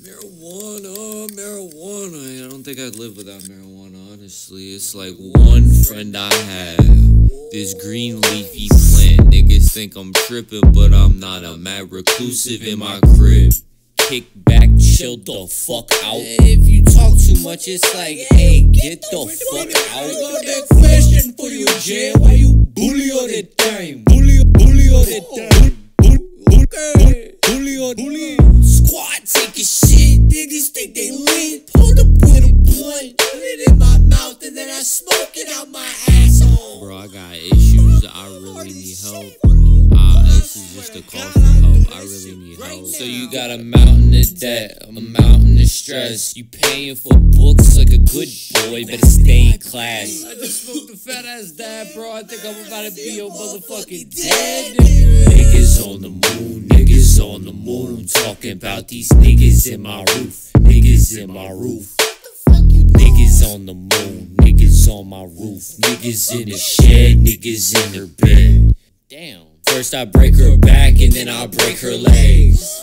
Marijuana. I don't think I'd live without marijuana, honestly. It's like one friend I have. This green leafy plant. Niggas think I'm tripping, but I'm not. I'm mad reclusive in my crib. Kick back, chill the fuck out. If you talk too much, it's like, hey, get the fuck out. I got that question for you, Jay. Why you bully all the time? Bully all the time. Bully. Squad taking shit. Niggas think they lit. Pulled up with a blunt. Put it in my mouth and then I smoke it out my asshole. Bro, I got issues. I really need help. This is just a call for help. I really need help. So you got a mountain of debt, a mountain of stress. You paying for books like a good boy, better stay in class. I just smoked a fat ass dab, bro. I think I'm about to be your motherfucking dead. Niggas on the moon, niggas on the moon. I'm talking about these niggas in my roof, niggas in my roof. Niggas on the moon, niggas on my roof. Niggas in the shed, niggas in their bed. Damn. First I break her back and then I break her legs.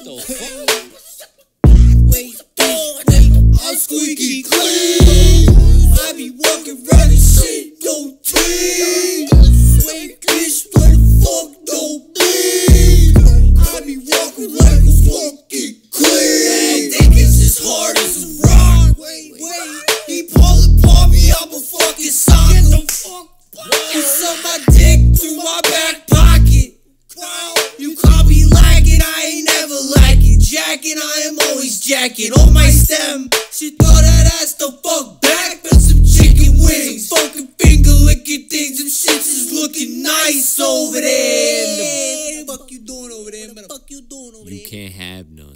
Wait, I'm squeaky clean. I be walking around this shit, no team. Wait, bitch, what the fuck don't be? I be walking like a fucking queen. That dick is as hard as a rock. Wait, he pulling upon me, I'm a fucking sock. Get the fuck. He suck my dick through my back pocket. You call me lagging, I ain't never lacking. Jacking, I am always jacking. On my stem, she throw that ass the fuck back for some chicken wings. Fucking finger licking things, them shits is looking nice over there. What the fuck you doing over there? What the fuck you doing over there? You can't have none.